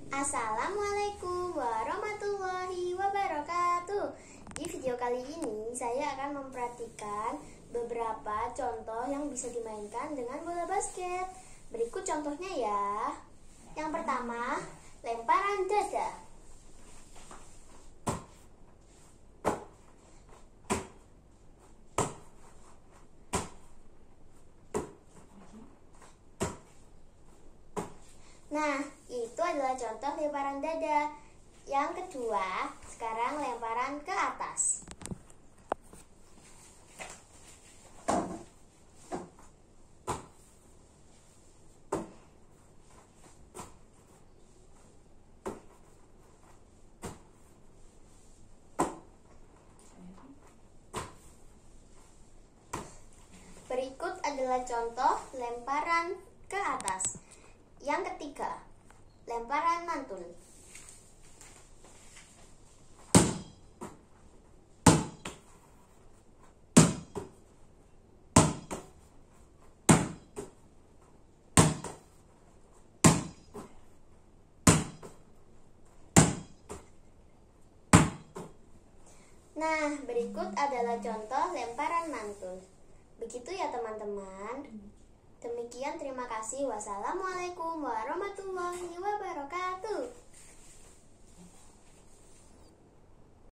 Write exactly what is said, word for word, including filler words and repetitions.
Assalamualaikum warahmatullahi wabarakatuh. Di video kali ini saya akan memperhatikan beberapa contoh yang bisa dimainkan dengan bola basket. Berikut contohnya ya. Yang pertama, lemparan dada. Nah, itu adalah contoh lemparan dada. Yang kedua, sekarang lemparan ke atas. Berikut adalah contoh lemparan ke atas. Yang ketiga, lemparan mantul. Nah, berikut adalah contoh lemparan mantul. Begitu ya teman-teman. Demikian, terima kasih. Wassalamualaikum warahmatullahi wabarakatuh.